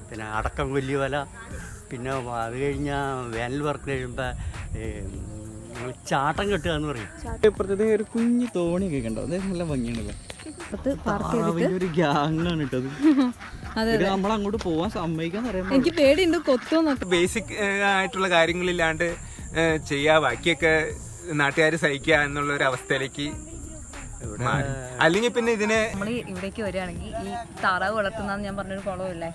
പിന്നെ അടക്കം കൊല്ലി വല, പിന്നെ അത് കഴിഞ്ഞാൽ വേനൽ വർക്ക് കഴിയുമ്പോൾ ചാട്ടം കെട്ടുക എന്ന് പറയും. ഇപ്പുറത്തെ ഒരു കുഞ്ഞു തോണിയൊക്കെ കണ്ടോ, അത് നല്ല ഭംഗിയാണല്ലോ. ഒരു ഗ്യാങ്ങാണ് ഇട്ടത്. നമ്മൾ അങ്ങോട്ട് പോവാൻ സമ്മതിക്കാന്ന് പറയുമ്പോൾ എനിക്ക് പേടിയുണ്ട്, കൊത്തുന്നൊക്കെ. ബേസിക് ആയിട്ടുള്ള കാര്യങ്ങളില്ലാണ്ട് ചെയ്യാ, ബാക്കിയൊക്കെ നാട്ടുകാർ സഹിക്കുക എന്നുള്ള ഒരു അവസ്ഥയിലേക്ക് അല്ലെങ്കിൽ പിന്നെ ഇതിന് നമ്മൾ ഇവിടേക്ക് വരികയാണെങ്കിൽ ഈ താറാവ് വളർത്തുന്ന ഞാൻ പറഞ്ഞൊരു കുളമില്ലേ,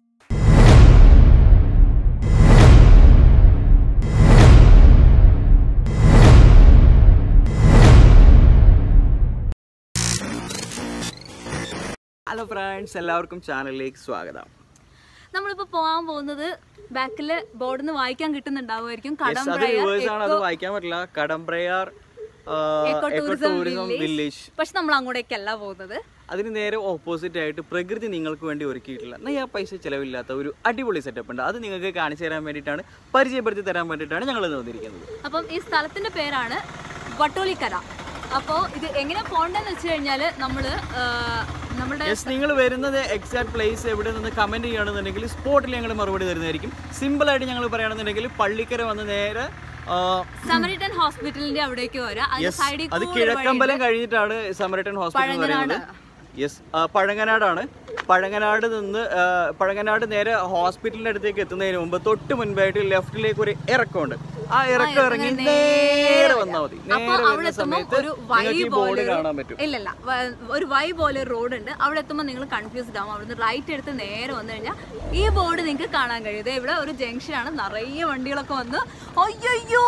ഹലോ ഫ്രണ്ട്സ്, എല്ലാവർക്കും ചാനലിലേക്ക് സ്വാഗതം. നമ്മളിപ്പോ പോകാൻ പോകുന്നത് ബാക്കില് ബോർഡിൽ നിന്ന് വായിക്കാൻ കിട്ടുന്നുണ്ടാവുമായിരിക്കും, അത് വായിക്കാൻ പറ്റില്ല, കടമ്പ്രയാർ എക്കോ ടൂറിസം വില്ലേജ്. പക്ഷെ നമ്മൾ അങ്ങോട്ടേക്കല്ല പോകുന്നത്, അതിന് നേരെ ഓപ്പോസിറ്റ് ആയിട്ട് പ്രകൃതി നിങ്ങൾക്ക് വേണ്ടി ഒരുക്കിയിട്ടുള്ള നയ്യാ പൈസ ചിലവില്ലാത്ത ഒരു അടിപൊളി സെറ്റപ്പ് ഉണ്ട്. അത് നിങ്ങൾക്ക് കാണിച്ചു തരാൻ വേണ്ടിയിട്ടാണ്, പരിചയപ്പെടുത്തി തരാൻ വേണ്ടിയിട്ടാണ് ഞങ്ങൾ വന്നിരിക്കുന്നത്. അപ്പം ഈ സ്ഥലത്തിന്റെ പേരാണ് വട്ടോളിക്കര. അപ്പോൾ ഇത് എങ്ങനെ പോകണ്ടെന്ന് വെച്ച് കഴിഞ്ഞാൽ നിങ്ങൾ വരുന്നത് എക്സാക്ട് പ്ലേസ് എവിടെ നിന്ന് കമന്റ് ചെയ്യുകയാണെന്നുണ്ടെങ്കിൽ സ്പോട്ടിൽ ഞങ്ങൾ മറുപടി തരുന്നതായിരിക്കും. സിമ്പിൾ ആയിട്ട് ഞങ്ങൾ പറയുകയാണെന്നുണ്ടെങ്കിൽ പള്ളിക്കര വന്ന് നേരെ സമരിട്ടൻ ഹോസ്പിറ്റലിന്റെ അവിടേക്ക് വരാം. അത് കിഴക്കമ്പലം കഴിഞ്ഞിട്ടാണ് സമരിട്ടൻ ഹോസ്പിറ്റൽ പറയുന്നത്. യെസ്, പഴങ്ങനാടാണ്. പഴങ്ങനാട് നേരെ ഹോസ്പിറ്റലിന്റെ അടുത്തേക്ക് എത്തുന്നതിന് മുമ്പ് തൊട്ട് മുൻപായിട്ട് ലെഫ്റ്റിലേക്ക് ഒരു ഇറക്കമുണ്ട്. ആ ഇറക്കം ഇറങ്ങി നേരെ വന്നാൽ മതി. നേരെ വരുന്ന സമയത്ത് നിങ്ങൾക്ക് ഈ ബോർഡ് കാണാൻ പറ്റും. ഇല്ലല്ല, ഒരു വൈ പോലെ ഒരു റോഡ് ഉണ്ട്. അവിടെ എത്തുമ്പോൾ നിങ്ങൾ കൺഫ്യൂസ്ഡ് ആവും. അവിടുന്ന് റൈറ്റ് എടുത്ത് നേരെ വന്നു കഴിഞ്ഞാൽ ഈ ബോർഡ് നിങ്ങൾക്ക് കാണാൻ കഴിയും. ഇവിടെ ഒരു ജംഗ്ഷനാണ്, നിറയെ വണ്ടികളൊക്കെ വന്ന് അയ്യോ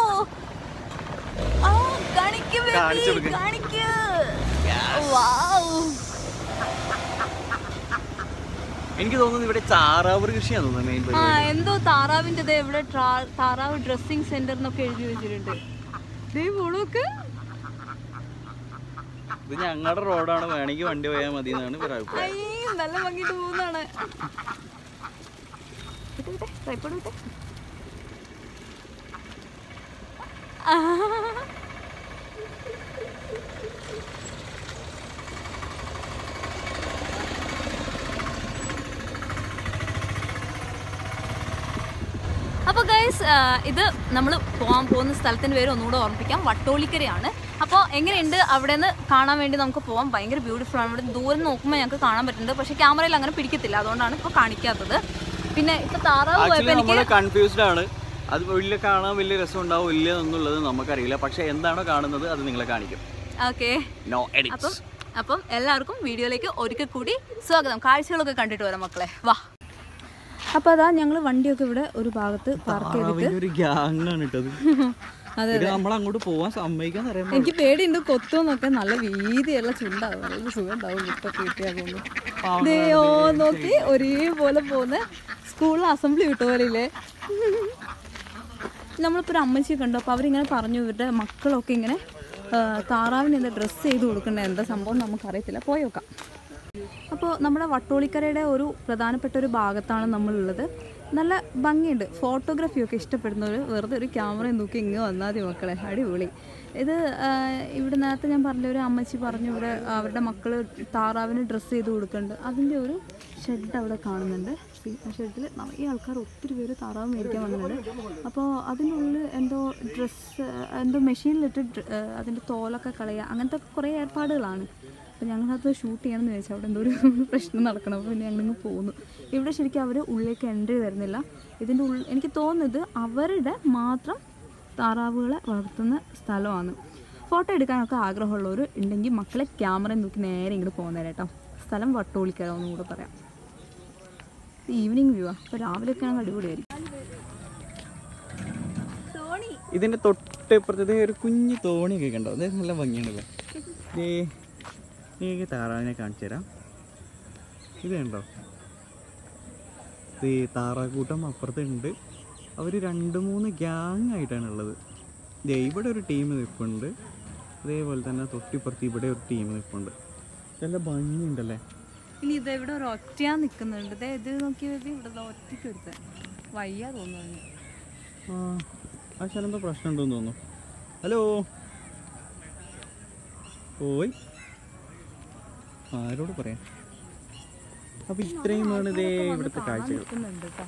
എനിക്ക് തോന്നുന്നു ഇവിടെ താറാവ് കൃഷിയാന്ന് തോന്നുന്നു. എന്തോ താറാവിന്റെ ഇവിടെ താറാവ് ഡ്രസ്സിംഗ് സെന്റർ എന്നൊക്കെ എഴുതി വെച്ചിട്ടുണ്ട്. ഇത് ഞങ്ങളുടെ റോഡാണ്, വേണമെങ്കിൽ വണ്ടി പോയാൽ മതി എന്നാണ് അഭിപ്രായം. നല്ല ഭംഗിട്ട് പോകുന്നതാണ്. അപ്പോൾ ഗൈസ്, ഇത് നമ്മൾ പോകാൻ പോകുന്ന സ്ഥലത്തിൻ്റെ പേര് ഒന്നുകൂടെ ഓർമ്മിപ്പിക്കാം, വട്ടോളിക്കരയാണ്. അപ്പോൾ എങ്ങനെയുണ്ട് അവിടെ നിന്ന് കാണാൻ വേണ്ടി നമുക്ക് പോകാം. ഭയങ്കര ബ്യൂട്ടിഫുൾ ആണ്. ഇവിടെ ദൂരം നോക്കുമ്പോൾ ഞങ്ങൾക്ക് കാണാൻ പറ്റുന്നുണ്ട്, പക്ഷേ ക്യാമറയിൽ അങ്ങനെ പിടിക്കത്തില്ല, അതുകൊണ്ടാണ് ഇപ്പോൾ കാണിക്കാത്തത്. പിന്നെ ഇപ്പോൾ താറാവ് പോയപ്പോൾ എനിക്ക് കൺഫ്യൂസ്ഡ് ആണ്. അത് വലിയ കാണാൻ വലിയ രസം ഉണ്ടാവും ഇല്ല എന്നുള്ളത് നമുക്കറിയില്ല, പക്ഷെ എന്താണോ കാണുന്നത് അത് നിങ്ങളെ കാണിക്കും. ഓക്കെ, അപ്പം എല്ലാവർക്കും വീഡിയോയിലേക്ക് ഒരിക്കൽ കൂടി സ്വാഗതം. കാഴ്ചകളൊക്കെ കണ്ടിട്ട് വരാം മക്കളെ, വാ. അപ്പോൾ അതാ ഞങ്ങൾ വണ്ടിയൊക്കെ ഇവിടെ ഒരു ഭാഗത്ത് പാർക്ക് ചെയ്തിട്ട് ഒരു ഗ്യാങ്ങാണ് ഇട്ടത്. നമ്മൾ അങ്ങോട്ട് പോവാൻ സമ്മതിക്കാന്ന് പറയുമ്പോൾ എനിക്ക് പേടിയുണ്ട്, കൊത്തുന്നൊക്കെ. നല്ല വീതിയുള്ള ചുണ്ടാവും, നല്ല സുഖം ഉണ്ടാവും വിട്ടൊക്കെ കിട്ടിയാകുന്നു. ദേയോ നോക്കി ഒരേപോലെ പോകുന്ന സ്കൂളിൽ അസംബ്ലി വിട്ട പോലെ ഇല്ലേ. നമ്മളിപ്പോൾ ഒരു അമ്മച്ചിയെ കണ്ടു. അപ്പോൾ അവരിങ്ങനെ പറഞ്ഞു ഇവരുടെ മക്കളൊക്കെ ഇങ്ങനെ താറാവിന് എന്താ ഡ്രസ്സ് ചെയ്ത് കൊടുക്കേണ്ട, എന്താ സംഭവം നമുക്കറിയത്തില്ല, പോയി നോക്കാം. അപ്പോൾ നമ്മുടെ വട്ടോളിക്കരയുടെ ഒരു പ്രധാനപ്പെട്ട ഒരു ഭാഗത്താണ് നമ്മളുള്ളത്. നല്ല ഭംഗിയുണ്ട്. ഫോട്ടോഗ്രാഫിയൊക്കെ ഇഷ്ടപ്പെടുന്നവർ വെറുതെ ഒരു ക്യാമറയും നോക്കി ഇങ്ങ് വന്നാൽ മതി മക്കളെ, അടിപൊളി. ഇത് ഇവിടെ നേരത്തെ ഞാൻ പറഞ്ഞ ഒരു അമ്മച്ചി പറഞ്ഞു ഇവിടെ അവരുടെ മക്കൾ താറാവിന് ഡ്രസ്സ് ചെയ്ത് കൊടുക്കുന്നുണ്ട്. അതിൻ്റെ ഒരു ഷെഡ് അവിടെ കാണുന്നുണ്ട്. ആ ഷെഡിൽ നിറയെ ആൾക്കാർ, ഒത്തിരി പേര് താറാവ് മേടിക്കാൻ വന്നിട്ടുണ്ട്. അപ്പോൾ അതിനുള്ളിൽ എന്തോ മെഷീനിലിട്ട് അതിൻ്റെ തോലൊക്കെ കളയുക, അങ്ങനത്തെ കുറേ ഏർപ്പാടുകളാണ്. അപ്പോൾ ഞങ്ങളത് ഷൂട്ട് ചെയ്യണമെന്ന് ചോദിച്ചാൽ അവിടെ എന്തോ ഒരു പ്രശ്നം നടക്കണം. അപ്പോൾ പിന്നെ ഞങ്ങളിങ്ങ് പോകുന്നു. ഇവിടെ ശരിക്കും അവർ ഉള്ളിലേക്ക് എൻട്രി തരുന്നില്ല. ഇതിൻ്റെ ഉള്ളിൽ എനിക്ക് തോന്നുന്നത് അവരുടെ മാത്രം താറാവുകളെ വളർത്തുന്ന സ്ഥലമാണ്. ഫോട്ടോ എടുക്കാനൊക്കെ ആഗ്രഹമുള്ളവർ ഉണ്ടെങ്കിൽ മക്കളെ ക്യാമറ നോക്കി നേരെ ഇങ്ങോട്ട് പോകുന്നേരം കേട്ടോ. സ്ഥലം വട്ടോളിക്കര ഒന്നും കൂടെ പറയാം. ഈവനിങ് വ്യൂ ആണ്, അപ്പോൾ രാവിലെയൊക്കെ ആണെങ്കിൽ അടിപൊളിയായിരിക്കും. ഇതിൻ്റെ തൊട്ട് ഇപ്പുറത്തെ ഒരു കുഞ്ഞു തോണിയൊക്കെ കണ്ടോ, അത് നല്ല ഭംഗിയാണല്ലോ. നിങ്ങൾക്ക് താറാവിനെ കാണിച്ചു തരാം. ഇത് കണ്ടോ, ഈ താറാക്കൂട്ടം അപ്പുറത്തുണ്ട്. അവർ 2-3 ഗ്യാങ് ആയിട്ടാണുള്ളത്. ഇവിടെ ഒരു ടീം നിൽപ്പുണ്ട്, അതേപോലെ തന്നെ തൊട്ടിപ്പുറത്ത് ഇവിടെ ഒരു ടീം നിൽപ്പുണ്ട്. നല്ല ഭംഗിയുണ്ടല്ലേ. ഇനി ഇത് ഇവിടെ ഒരു ഒറ്റയാ നിൽക്കുന്നുണ്ട്. ഇത് നോക്കിയത് ഇവിടെ ഒറ്റയ്ക്ക് എടുത്ത വയ്യാ തോന്നുന്നു. ആ സ്ഥലം എന്തോ പ്രശ്നമുണ്ടെന്ന് തോന്നുന്നു. ഹലോ, പോയി ആരോട് പറയാം. അപ്പോൾ ഇത്രയുമാണ് ഇതേ ഇവിടുത്തെ കാഴ്ചകൾ. നിൽക്കുന്നുണ്ട് കേട്ടോ.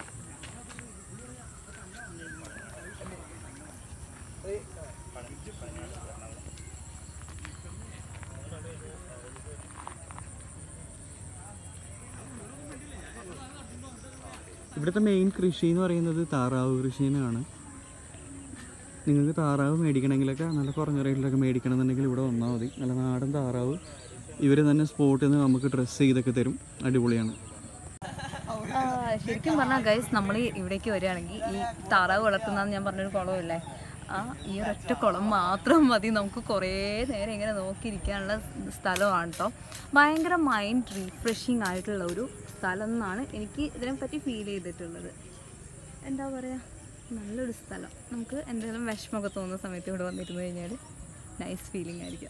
ഇവിടുത്തെ മെയിൻ കൃഷി എന്ന് പറയുന്നത് താറാവ് കൃഷിയാണ്. നിങ്ങൾക്ക് താറാവ് മേടിക്കണമെങ്കിലൊക്കെ നല്ല കുറഞ്ഞ റേറ്റിലൊക്കെ മേടിക്കണമെന്നുണ്ടെങ്കിൽ ഇവിടെ വന്നാൽ മതി. നല്ല നാടൻ താറാവ് ഇവർ തന്നെ സ്പോട്ടിൽ നിന്ന് നമുക്ക് ഡ്രസ്സ് ചെയ്തൊക്കെ തരും. അടിപൊളിയാണ്. ശരിക്കും പറഞ്ഞാൽ ഗൈസ്, നമ്മൾ ഇവിടേക്ക് വരികയാണെങ്കിൽ ഈ താറാവ് വളർത്തുന്നതെന്ന് ഞാൻ പറഞ്ഞൊരു കുളമില്ലേ, ഈ ഒരൊറ്റ കുളം മാത്രം മതി നമുക്ക് കുറേ നേരം ഇങ്ങനെ നോക്കിയിരിക്കാനുള്ള സ്ഥലമാണ് കേട്ടോ. ഭയങ്കര മൈൻഡ് റീഫ്രഷിങ് ആയിട്ടുള്ള ഒരു സ്ഥലം എന്നാണ് എനിക്ക് ഇതിനെപ്പറ്റി ഫീൽ ചെയ്തിട്ടുള്ളത്. എന്താ പറയുക, നല്ലൊരു സ്ഥലം. നമുക്ക് എന്തെങ്കിലും വിഷമമൊക്കെ തോന്നുന്ന സമയത്ത് ഇവിടെ വന്നിരുന്നു കഴിഞ്ഞാൽ നൈസ് ഫീലിംഗ് ആയിരിക്കും.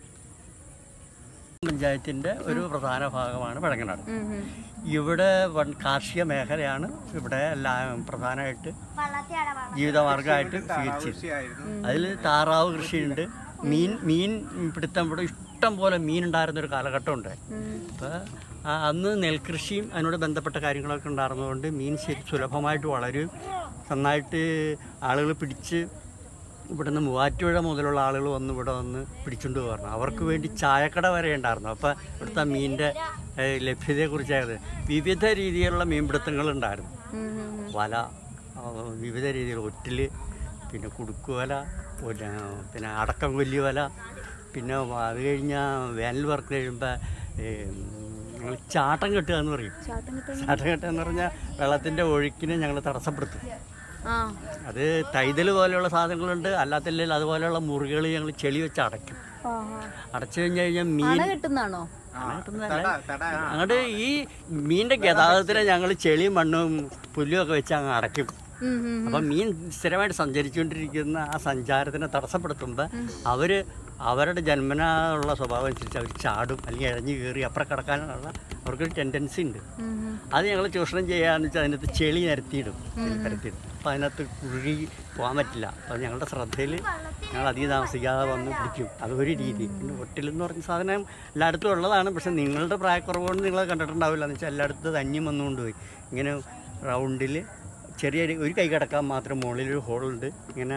പഞ്ചായത്തിൻ്റെ ഒരു പ്രധാന ഭാഗമാണ് പഴങ്ങനാട്. ഇവിടെ കാർഷിക മേഖലയാണ് ഇവിടെ എല്ലാം പ്രധാനമായിട്ട് ജീവിതമാർഗമായിട്ട് സ്വീകരിച്ചത്. അതിൽ താറാവ് കൃഷിയുണ്ട്, മീൻ പിടുത്തം. ഇവിടെ ഇഷ്ടം പോലെ മീനുണ്ടായിരുന്നൊരു കാലഘട്ടമുണ്ട്. അപ്പോൾ അന്ന് നെൽകൃഷിയും അതിനോട് ബന്ധപ്പെട്ട കാര്യങ്ങളൊക്കെ ഉണ്ടായിരുന്നതുകൊണ്ട് മീൻ സുലഭമായിട്ട് വളരും. നന്നായിട്ട് ആളുകൾ പിടിച്ച് ഇവിടുന്ന് മൂവാറ്റുപുഴ മുതലുള്ള ആളുകൾ വന്ന് ഇവിടെ വന്ന് പിടിച്ചുകൊണ്ട് പോകാറുണ്ട്. അവർക്ക് വേണ്ടി ചായക്കട വരെ ഉണ്ടായിരുന്നു. അപ്പോൾ ഇവിടുത്തെ മീനിൻ്റെ ലഭ്യതയെക്കുറിച്ചായത് വിവിധ രീതിയിലുള്ള മീൻപിടുത്തങ്ങളുണ്ടായിരുന്നു. വല, വിവിധ രീതിയിൽ ഒറ്റിൽ, പിന്നെ കുടുക്കുവല, പിന്നെ അടക്കം കൊല്ലി വല, പിന്നെ അത് കഴിഞ്ഞാൽ വേനൽ വർക്ക് കഴിയുമ്പോൾ ഞങ്ങൾ ചാട്ടം കെട്ടുക എന്ന് പറയും. ചാട്ടം കെട്ടുക എന്ന് പറഞ്ഞാൽ വെള്ളത്തിൻ്റെ ഒഴുക്കിനെ ഞങ്ങൾ തടസ്സപ്പെടുത്തും. അത് തൈതൽ പോലെയുള്ള സാധനങ്ങളുണ്ട്, അല്ലാത്തില്ലെങ്കിൽ അതുപോലെയുള്ള മുറികൾ ഞങ്ങൾ ചെളി വെച്ച് അടയ്ക്കും. അടച്ചു കഴിഞ്ഞാൽ മീൻ കിട്ടുന്നതാണോ? അങ്ങോട്ട് ഈ മീനിന്റെ ഗതാഗതത്തിന് ഞങ്ങൾ ചെളിയും മണ്ണും പുല്ലും ഒക്കെ വെച്ച് അങ്ങ് അടയ്ക്കും. അപ്പം മീൻ സ്ഥിരമായിട്ട് സഞ്ചരിച്ചുകൊണ്ടിരിക്കുന്ന ആ സഞ്ചാരത്തിനെ തടസ്സപ്പെടുത്തുമ്പോൾ അവരുടെ ജന്മനായുള്ള സ്വഭാവം അനുസരിച്ച് അവർ ചാടും, അല്ലെങ്കിൽ ഇഴഞ്ഞു കയറി അപ്പുറം കിടക്കാനുള്ള അവർക്കൊരു ടെൻഡൻസി ഉണ്ട്. അത് ഞങ്ങൾ ചൂഷണം ചെയ്യാന്ന് വെച്ചാൽ അതിനകത്ത് ചെളി നിരത്തിയിടും. അപ്പോൾ അതിനകത്ത് കുഴി പോകാൻ പറ്റില്ല. അപ്പോൾ ഞങ്ങളുടെ ശ്രദ്ധയിൽ ഞങ്ങൾ അധികം താമസിക്കാതെ വന്ന് പിടിക്കും. അതൊരു രീതി. പിന്നെ ഒട്ടിലെന്ന് പറഞ്ഞ സാധനം എല്ലായിടത്തും ഉള്ളതാണ്. പക്ഷെ നിങ്ങളുടെ പ്രായക്കുറവുകൊണ്ട് നിങ്ങൾ കണ്ടിട്ടുണ്ടാവില്ല. എന്ന് വെച്ചാൽ എല്ലായിടത്തും തന്യം വന്നുകൊണ്ടുപോയി ഇങ്ങനെ റൗണ്ടിൽ ചെറിയ ഒരു കൈ കിടക്കാൻ മാത്രം മുകളിലൊരു ഹോളുണ്ട്. ഇങ്ങനെ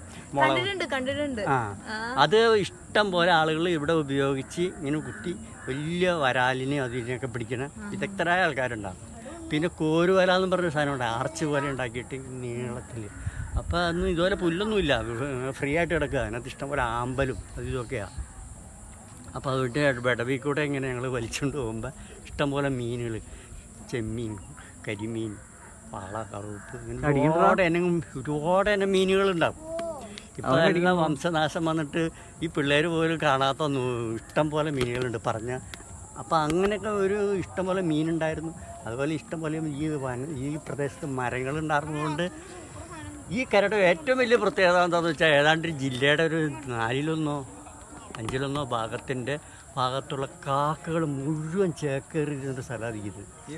അത് ഇഷ്ടം പോലെ ആളുകൾ ഇവിടെ ഉപയോഗിച്ച് ഇങ്ങനെ കുത്തി വലിയ വരാലിനെ അതിനെയൊക്കെ പിടിക്കണ വിദഗ്ധരായ ആൾക്കാരുണ്ടാകും. പിന്നെ കോരുവല എന്ന് പറഞ്ഞൊരു സാധനമുണ്ട്, ആർച്ച് പോലെ ഉണ്ടാക്കിയിട്ട് നീളത്തിൽ. അപ്പോൾ അന്ന് ഇതുപോലെ പുല്ലൊന്നുമില്ല, ഫ്രീ ആയിട്ട് കിടക്കുക. അതിനകത്ത് ഇഷ്ടംപോലെ ആമ്പലും അത് ഇതൊക്കെയാണ്. അപ്പോൾ അതുകൊണ്ട് ബെടവി കൂടെ ഇങ്ങനെ ഞങ്ങൾ വലിച്ചുകൊണ്ട് പോകുമ്പോൾ ഇഷ്ടംപോലെ മീനുകൾ, ചെമ്മീൻ, കരിമീൻ, പാള, കറുപ്പ്, ഇങ്ങനെ ഒരുപാട് ഇനം മീനുകളുണ്ടാവും. ഇപ്പോൾ എല്ലാം വംശനാശം വന്നിട്ട് ഈ പിള്ളേർ പോലും കാണാത്ത ഇഷ്ടം പോലെ മീനുകളുണ്ട് പറഞ്ഞ. അപ്പോൾ അങ്ങനെയൊക്കെ ഒരു ഇഷ്ടം പോലെ മീനുണ്ടായിരുന്നു. അതുപോലെ ഇഷ്ടം പോലെ ഈ പ്രദേശത്ത് മരങ്ങളുണ്ടായിരുന്നതുകൊണ്ട് ഈ കരയുടെ ഏറ്റവും വലിയ പ്രത്യേകത എന്താണെന്ന് വെച്ചാൽ ഏതാണ്ട് ജില്ലയുടെ ഒരു 4-1 5-1 ഭാഗത്തുള്ള കാക്കകൾ മുഴുവൻ ചേക്കേറിയിരുന്ന സ്ഥലമാണ് ഇത്.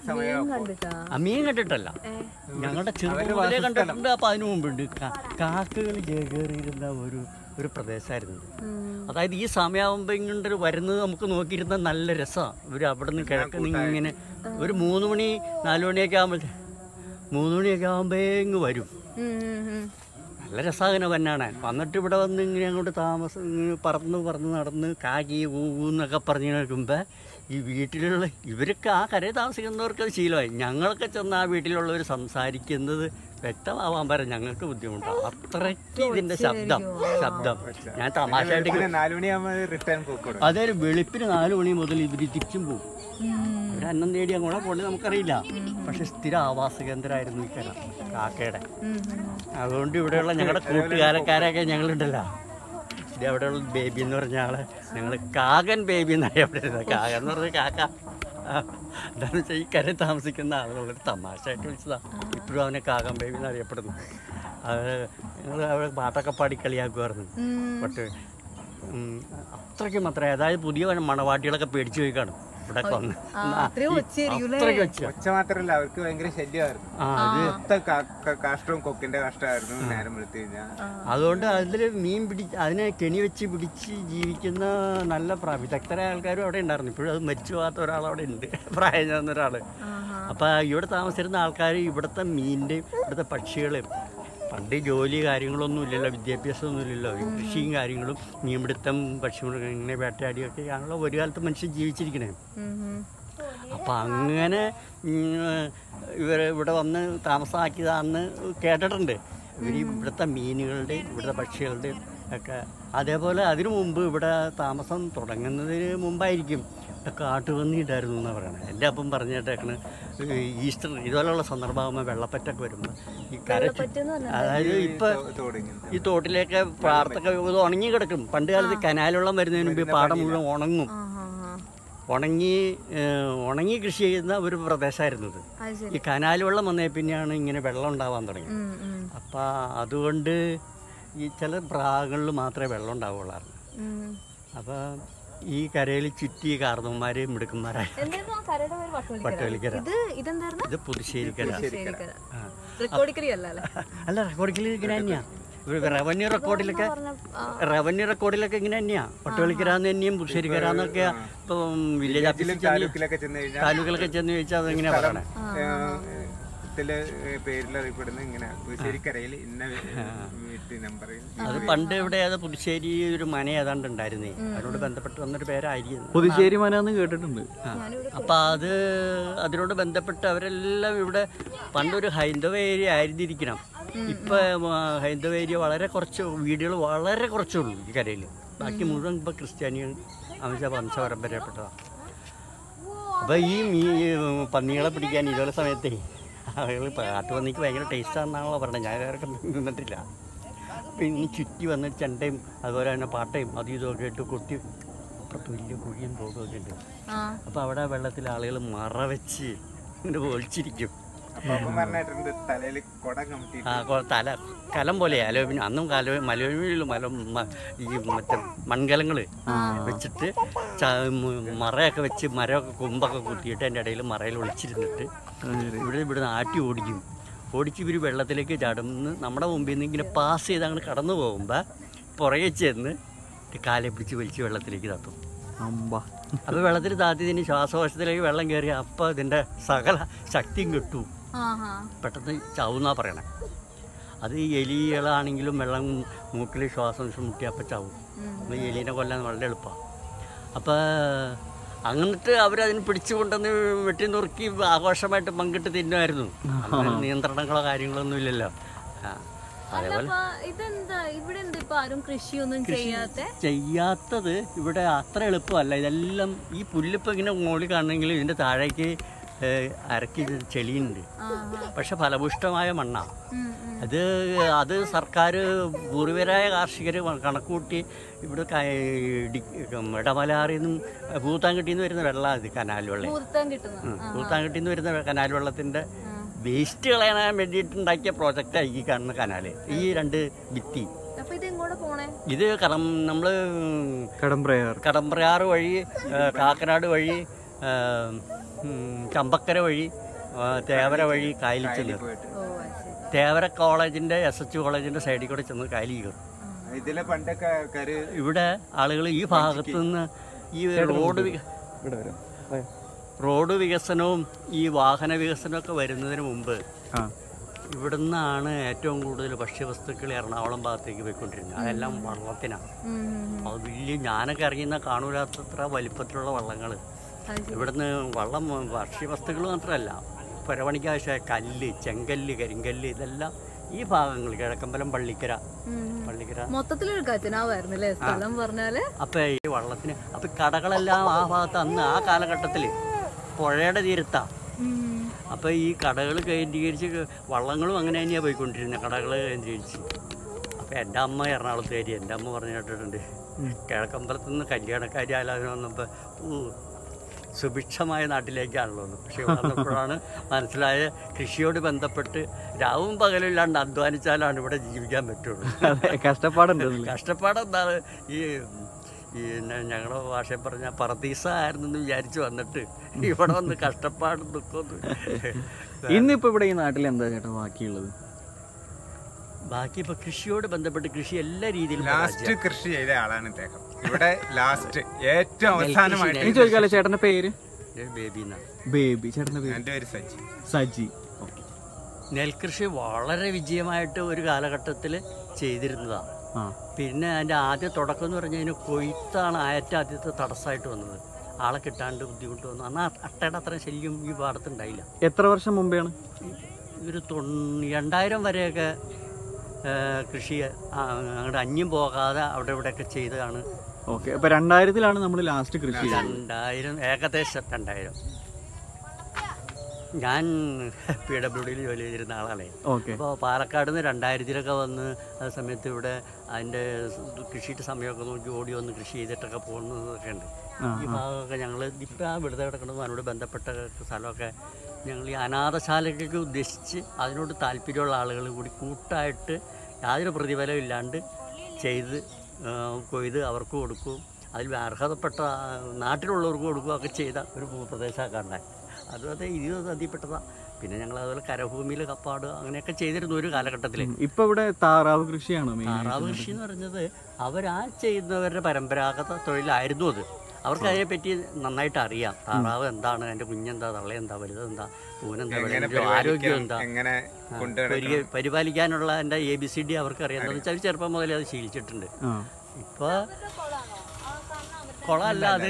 മീൻ കണ്ടിട്ടല്ല, ഞങ്ങളുടെ ചെറുപ്പത്തിലേ കണ്ടിട്ടുണ്ട്. അപ്പോൾ അതിനു മുമ്പുണ്ട് കാക്കകൾ ചേക്കേറിയിരുന്ന ഒരു പ്രദേശമായിരുന്നു. അതായത് ഈ സമയമാകുമ്പോൾ ഇങ്ങോട്ട് വരുന്നത് നമുക്ക് നോക്കിയിരുന്ന നല്ല രസമാണ്. ഇവർ അവിടെ നിന്ന് കിഴക്ക് ഇങ്ങനെ ഒരു 3 മണി 4 മണിയൊക്കെ ആകുമ്പോൾ ഇങ്ങ് വരും. നല്ല രസമാണ് വന്നാണ്. വന്നിട്ട് ഇവിടെ വന്ന് ഇങ്ങനെ അങ്ങോട്ട് പറന്ന് നടന്ന് കാക്കി ഊന്നൊക്കെ പറഞ്ഞു കേൾക്കുമ്പോൾ ഈ വീട്ടിലുള്ള ഇവരൊക്കെ ആ കരയിൽ താമസിക്കുന്നവർക്ക് അത് ശീലമായി. ഞങ്ങളൊക്കെ ചെന്ന് ആ വീട്ടിലുള്ളവർ സംസാരിക്കുന്നത് വ്യക്തമാവാൻ വരെ ഞങ്ങൾക്ക് ബുദ്ധിമുട്ടാണ്. അത്രയ്ക്ക് ഇതിൻ്റെ ശബ്ദം ഞാൻ തമാശയായിട്ട് അതെ വെളുപ്പിന് 4 മണി മുതൽ ഇവർ തിരിച്ചും പോകും. ഒരു അന്നം തേടി അങ്ങോട്ട് പോകേണ്ടി നമുക്കറിയില്ല. പക്ഷെ സ്ഥിര ആവാസ കേന്ദ്രമായിരുന്നു ഈ കര കാക്കയുടെ. അതുകൊണ്ട് ഇവിടെയുള്ള ഞങ്ങളുടെ കൂട്ടുകാരക്കാരൊക്കെ ഞങ്ങളുണ്ടല്ലോ, ഇത് അവിടെയുള്ള ബേബി എന്ന് പറഞ്ഞ ആളെ ഞങ്ങൾ കാകൻ ബേബി എന്നറിയപ്പെടുന്നത്. കാകൻ എന്ന് പറഞ്ഞ കാക്ക എന്താണെന്ന് വെച്ചാൽ ഈ കരയിൽ താമസിക്കുന്ന ആളുകളൊരു തമാശയായിട്ട് വിളിച്ചതാണ്. ഇപ്പോഴും അവനെ കാകൻ ബേബി എന്നറിയപ്പെടുന്നു. അത് ഞങ്ങൾ അവിടെ പാട്ടൊക്കെ പാടി കളിയാക്കുമായിരുന്നു. പക്ഷേ അത്രയ്ക്കും അതായത് പുതിയ മണവാട്ടികളൊക്കെ പേടിച്ചു പോയി കാണും. ഇവിടെ വന്ന് അത്രയും ഒച്ചയായിരിക്കും അല്ലേ? അത്രയ്ക്ക് വെച്ച ഒച്ച മാത്രല്ല അവർക്ക് ഭയങ്കര ശല്യമായിരുന്നു. മൊത്തം കാഷ്ടവും കൊക്കിന്റെ കഷ്ടമായിരുന്നു നേരം വെളുത്തു കഴിഞ്ഞാൽ. അതുകൊണ്ട് അതിൽ മീൻ അതിനെ കെണി വെച്ച് പിടിച്ച് ജീവിക്കുന്ന നല്ല വിദഗ്ധരായ ആൾക്കാരും അവിടെ ഉണ്ടായിരുന്നു. ഇപ്പോഴും അത് മരിച്ചു പോകാത്ത ഒരാളവിടെ ഉണ്ട്, പ്രായം ചെന്ന ഒരാൾ. അപ്പം ഇവിടെ താമസിച്ചിരുന്ന ആൾക്കാർ ഇവിടുത്തെ മീനിൻ്റെയും ഇവിടുത്തെ പക്ഷികളെയും, പണ്ട് ജോലി കാര്യങ്ങളൊന്നും ഇല്ലല്ലോ, വിദ്യാഭ്യാസമൊന്നും ഇല്ലല്ലോ, കൃഷിയും കാര്യങ്ങളും മീൻപിടുത്തം പക്ഷിമൃഗം ഇങ്ങനെ വേട്ടയാടിയൊക്കെ ആണല്ലോ ഒരു കാലത്ത് മനുഷ്യൻ ജീവിച്ചിരിക്കണേ. അപ്പം അങ്ങനെ ഇവിടെ വന്ന് താമസമാക്കിയതാണെന്ന് കേട്ടിട്ടുണ്ട്. ഇവിടുത്തെ മീനുകളുടെയും ഇവിടുത്തെ പക്ഷികളുടെയും ഒക്കെ. അതേപോലെ അതിനു മുമ്പ് ഇവിടെ താമസം തുടങ്ങുന്നതിന് മുമ്പായിരിക്കും കാട്ടുപന്നി ഉണ്ടായിരുന്നു എന്നാണ് പറയണത്. എൻ്റെ അപ്പം പറഞ്ഞിട്ടേക്കണ് ഈസ്റ്റർ ഇതുപോലെയുള്ള സന്ദർഭമാകുമ്പോൾ വെള്ളപ്പറ്റൊക്കെ വരുമ്പോൾ ഈ അതായത് ഇപ്പം ഈ തോട്ടിലേക്ക് പാടത്തൊക്കെ ഉണങ്ങി കിടക്കും. പണ്ട് കാലത്ത് കനാലുള്ളം വരുന്നതിന് മുമ്പ് പാടം മുഴുവൻ ഉണങ്ങും. ഉണങ്ങി കൃഷി ചെയ്യുന്ന ഒരു പ്രദേശമായിരുന്നു ഇത്. ഈ കനാൽ വെള്ളം വന്നേ പിന്നെയാണ് ഇങ്ങനെ വെള്ളം ഉണ്ടാവാൻ തുടങ്ങി. അപ്പം അതുകൊണ്ട് ഈ ചില ഭാഗങ്ങളിൽ മാത്രമേ വെള്ളം ഉണ്ടാവുള്ളായിരുന്നു. അപ്പം ഈ കരയിൽ ചുറ്റി കാർന്നവന്മാര് മിടുക്കന്മാരായ വട്ടവലിക്കര, ഇത് പുതുശ്ശേരിക്കര. അല്ല, റെക്കോർഡിക്കൽ ഇങ്ങനെ തന്നെയാ. റവന്യൂ റെക്കോർഡിലൊക്കെ ഇങ്ങനെ തന്നെയാ. വട്ടവലിക്കരാന്ന് തന്നെയും പുതുശ്ശേരിക്കരാന്നൊക്കെയാ. ഇപ്പം വില്ലേജ് ഓഫീസിൽ താലൂക്കിലൊക്കെ ചെന്ന് ചോദിച്ചാൽ അതെങ്ങനെയാ പറയണേ. പേരിലറിയപ്പെടുന്ന ഇങ്ങനെ പുതുശ്ശേരിക്കരയിൽ ഇന്ന വീട്ടു നമ്പറിൽ. അത് പണ്ട് ഇവിടെ പുതുശ്ശേരി ഒരു മന ഏതാണ്ട് ഉണ്ടായിരുന്നേ, അതിനോട് ബന്ധപ്പെട്ട് വന്നൊരു പേരായിരിക്കും പുതുശ്ശേരി മന എന്ന് കേട്ടിട്ടുണ്ട്. അപ്പം അതിനോട് ബന്ധപ്പെട്ട് അവരെല്ലാം ഇവിടെ പണ്ടൊരു ഹൈന്ദവ ഏരിയ ആയിരുന്നിരിക്കണം. ഇപ്പം ഹൈന്ദവ ഏരിയ വളരെ കുറച്ച് വീടുകൾ വളരെ കുറച്ചേ ഉള്ളൂ ഈ കരയിൽ. ബാക്കി മുഴുവൻ ഇപ്പം ക്രിസ്ത്യാനികൾ വംശപരമ്പരപ്പെട്ടതാണ്. അപ്പം ഈ പന്നികളെ പിടിക്കാൻ ഇതുപോലെ സമയത്തേ ആളുകൾ കാട്ടുപന്നിക്ക് ഭയങ്കര ടേസ്റ്റാണെന്നാണല്ലോ പറഞ്ഞത്. ഞാൻ വേറെ നിന്നിട്ടില്ല. അപ്പം ഇനി ചുറ്റി വന്ന് ചെണ്ടയും അതുപോലെ തന്നെ പാട്ടയും അതും ഇതൊക്കെ ഇട്ട് കൊട്ടി അപ്പുറത്ത് വലിയ കുഴിയും തോടുമൊക്കെ ഉണ്ട്. അപ്പം അവിടെ വെള്ളത്തിൽ ആളുകൾ മറ വെച്ച് ഇങ്ങനെ ഒളിച്ചിരിക്കും. തല കലം പോലെ അലോമിനിയം, അന്നും അലോമിനിയം ഈ മറ്റേ മൺകലങ്ങൾ വെച്ചിട്ട് മറയൊക്കെ വെച്ച് മരമൊക്കെ കൊമ്പൊക്കെ കുത്തിയിട്ട് അതിൻ്റെ ഇടയിൽ മറയിൽ ഒളിച്ചിരുന്നിട്ട് ഇവിടുന്ന് ഓടിച്ച് ഇവർ വെള്ളത്തിലേക്ക് ചാടുന്ന നമ്മുടെ മുമ്പിൽ നിന്ന് ഇങ്ങനെ പാസ് ചെയ്ത് അങ്ങനെ കടന്നു പോകുമ്പോൾ പുറകെ ചെന്ന് കാലെ പിടിച്ച് വലിച്ച് വെള്ളത്തിലേക്ക് തട്ടും. അപ്പോൾ വെള്ളത്തിൽ താത്തിയതിന് ശ്വാസകോശത്തിലേക്ക് വെള്ളം കയറി അപ്പോൾ ഇതിൻ്റെ സകല ശക്തിയും കിട്ടും, പെട്ടെന്ന് ചാവുന്നാ പറയണേ. അത് എലികളാണെങ്കിലും വെള്ളം മൂക്കിൽ ശ്വാസം മുട്ടി അപ്പം ചാവും. എലീനെ കൊല്ലാൻ വളരെ എളുപ്പമാണ്. അപ്പോൾ അങ്ങന്നിട്ട് അവരതിന് പിടിച്ചുകൊണ്ടെന്ന് വെട്ടി നുറുക്കി ആഘോഷമായിട്ട് പങ്കിട്ട് തിന്നുമായിരുന്നു. നിയന്ത്രണങ്ങളോ കാര്യങ്ങളൊന്നും ഇല്ലല്ലോ. അതേപോലെ ചെയ്യാത്തത് ഇവിടെ അത്ര എളുപ്പമല്ല. ഇതെല്ലാം ഈ പുല്ലിപ്പോൾ ഇങ്ങനെ മുകളിൽ കാണണമെങ്കിൽ ഇതിൻ്റെ താഴേക്ക് അരക്കി ചെളിയുണ്ട്. പക്ഷെ ഫലഭൂഷ്ടമായ മണ്ണാണ് അത് സർക്കാർ പൂർവ്വരായ കാർഷികർ കണക്കൂട്ടി ഇവിടെ ഇടമലാറിൽ നിന്നും പൂത്താൻകെട്ടിന്ന് വരുന്ന വെള്ളം, ഇത് കനാൽ വെള്ളം, പൂത്താൻകെട്ടിന്ന് വരുന്ന കനാൽ വെള്ളത്തിൻ്റെ വേസ്റ്റ് കളയാൻ വേണ്ടിയിട്ടുണ്ടാക്കിയ പ്രോജക്റ്റാണ് ഈ കാണുന്ന കനാല്. ഈ രണ്ട് ഭിത്തി ഇത് നമ്മൾ കടമ്പ്രയാറ് വഴി കാക്കനാട് വഴി ചമ്പക്കര വഴി തേവര വഴി കായലിൽ ചെന്ന് തേവര കോളേജിൻ്റെ SH കോളേജിൻ്റെ സൈഡിൽ കൂടെ ചെന്ന് കായലിൽ കയറും. ഇവിടെ ആളുകൾ ഈ ഭാഗത്ത് നിന്ന് ഈ റോഡ് വികസനവും ഈ വാഹന വികസനമൊക്കെ വരുന്നതിന് മുമ്പ് ഇവിടുന്നാണ് ഏറ്റവും കൂടുതൽ ഭക്ഷ്യവസ്തുക്കൾ എറണാകുളം ഭാഗത്തേക്ക് പോയിക്കൊണ്ടിരുന്നത്. അതെല്ലാം വള്ളത്തിനാണ്. അത് വലിയ ഞാനൊക്കെ ഇറങ്ങിയെന്നാൽ കാണൂലാത്തത്ര വലിപ്പത്തിലുള്ള വള്ളങ്ങൾ. ഇവിടുന്ന് വള്ളം ഭക്ഷ്യവസ്തുക്കൾ മാത്രമല്ല, പുരവണിക്കാവശ്യമായ കല്ല്, ചെങ്കല്ല്, കരിങ്കല്ല്, ഇതെല്ലാം ഈ ഭാഗങ്ങൾ കിഴക്കമ്പലം പള്ളിക്കര മൊത്തത്തിലൊരു ഖജനാവായിരുന്നല്ലേ സ്ഥലം പറഞ്ഞാല്. അപ്പൊ ഈ വള്ളത്തിന് അപ്പൊ കടകളെല്ലാം ആ ഭാഗത്ത് അന്ന് ആ കാലഘട്ടത്തില് പുഴയുടെ തീരത്താ. അപ്പൊ ഈ കടകൾ കേന്ദ്രീകരിച്ച് വള്ളങ്ങളും അങ്ങനെ തന്നെയാണ് പോയിക്കൊണ്ടിരുന്നത്, കടകൾ കേന്ദ്രീകരിച്ച്. അപ്പൊ എൻ്റെ അമ്മ എറണാകുളത്തേരി, എൻ്റെ അമ്മ പറഞ്ഞു കേട്ടിട്ടുണ്ട്, കിഴക്കമ്പലത്തു നിന്ന് കല്യാണക്കാരി ആലോചന വന്നപ്പോൾ സുഭിക്ഷമായ നാട്ടിലേക്കാണല്ലോ. പക്ഷെ വന്നപ്പോഴാണ് മനസ്സിലായ കൃഷിയോട് ബന്ധപ്പെട്ട് രാവും പകലില്ലാണ്ട് അധ്വാനിച്ചാലാണ് ഇവിടെ ജീവിക്കാൻ പറ്റുള്ളൂ. കഷ്ടപ്പാടുണ്ട്. കഷ്ടപ്പാടെന്താണ്, പിന്നെ ഞങ്ങളുടെ ഭാഷയിൽ പറഞ്ഞാൽ പറദീസ ആയിരുന്നെന്ന് വിചാരിച്ച് വന്നിട്ട് ഇവിടെ വന്ന് കഷ്ടപ്പാടും ദുഃഖമൊന്നും. ഇന്നിപ്പോൾ ഇവിടെ ഈ നാട്ടിൽ എന്താ ചേട്ടാ ബാക്കിയുള്ളത്? ബാക്കി ഇപ്പൊ കൃഷിയോട് ബന്ധപ്പെട്ട് കൃഷി എല്ലാ രീതിയിലും ലാസ്റ്റ് കൃഷി ചെയ്ത ആളാണ് ഇദ്ദേഹം. ഇവിടെ ലാസ്റ്റ് ഏറ്റവും അവസാനമായിട്ട്. എനിക്ക് ചോദിക്കാമല്ലോ ചേട്ടന്റെ പേര്? ബേബി എന്നാണ്. ബേബി. ചേട്ടന്റെ പേര്? എൻ്റെ പേര് സജി. സജി. നെൽകൃഷി വളരെ വിജയമായിട്ട് ഒരു കാലഘട്ടത്തിൽ ചെയ്തിരുന്നതാണ്. പിന്നെ അതിൻ്റെ ആദ്യ തുടക്കം എന്ന് പറഞ്ഞാൽ അതിന് കൊയ്ത്താണ് ഏറ്റവും ആദ്യത്തെ തടസ്സമായിട്ട് വന്നത്. ആളെ കിട്ടാണ്ട് ബുദ്ധിമുട്ട് വന്നു. എന്നാൽ അട്ടയുടെ അത്ര ശല്യം ഈ പാടത്തുണ്ടായില്ല. എത്ര വർഷം മുമ്പെയാണ്? ഒരു 2000 വരെയൊക്കെ കൃഷി അങ്ങോട്ട് അന്യം പോകാതെ അവിടെ ഇവിടെയൊക്കെ ചെയ്തതാണ്. ഓക്കെ. അപ്പോൾ 2000-ലാണ് നമ്മൾ ലാസ്റ്റ് കൃഷി? 2000 ഏകദേശം 2000. ഞാൻ PWDയിൽ ജോലി ചെയ്തിരുന്ന ആളാണേ. അപ്പോൾ പാലക്കാട് നിന്ന് 2000-ലൊക്കെ വന്ന് ആ സമയത്ത് ഇവിടെ അതിൻ്റെ കൃഷിയുടെ സമയമൊക്കെ നോക്കി ഓടി വന്ന് കൃഷി ചെയ്തിട്ടൊക്കെ പോകുന്നതൊക്കെ ഉണ്ട്. ഈ ഭാഗമൊക്കെ ഞങ്ങൾ ഇപ്പം ആ വെറുതെ കിടക്കുന്നത് അതിനോട് ബന്ധപ്പെട്ട സ്ഥലമൊക്കെ ഞങ്ങൾ ഈ അനാഥശാലയ്ക്കൊക്കെ ഉദ്ദേശിച്ച് അതിനോട് താല്പര്യമുള്ള ആളുകൾ കൂടി കൂട്ടായിട്ട് യാതൊരു പ്രതിഫലം ഇല്ലാണ്ട് ചെയ്ത് കൊയ്ത് അവർക്ക് കൊടുക്കും, അതിൽ അർഹതപ്പെട്ട നാട്ടിലുള്ളവർക്ക് കൊടുക്കുകയൊക്കെ ചെയ്ത ഒരു ഭൂപ്രദേശമൊക്കെ ഉണ്ടായി. അതുപോലെ ഇത് നദിപ്പെട്ടതാണ്. പിന്നെ ഞങ്ങൾ അതുപോലെ കരഭൂമിയിൽ കപ്പാട് അങ്ങനെയൊക്കെ ചെയ്തിരുന്നു ഒരു കാലഘട്ടത്തിൽ. ഇപ്പം ഇവിടെ താറാവ് കൃഷിയാണോ? താറാവ് കൃഷി എന്ന് പറഞ്ഞത് അവരാ ചെയ്യുന്നവരുടെ പരമ്പരാഗത തൊഴിലായിരുന്നു അത്. അവർക്ക് അതിനെപ്പറ്റി നന്നായിട്ട് അറിയാം. താറാവ് എന്താണ്, അതിൻ്റെ കുഞ്ഞെന്താ, തള്ളയെന്താ, വലുതെന്താ, പൂനെന്താ, ആരോഗ്യം എന്താ, പരിപാലിക്കാനുള്ള എൻ്റെ ABCD അവർക്ക് അറിയാമെന്ന് വെച്ചാൽ ചെറുപ്പം മുതലേ അത് ശീലിച്ചിട്ടുണ്ട്. ഇപ്പോൾ കുളമല്ലാതെ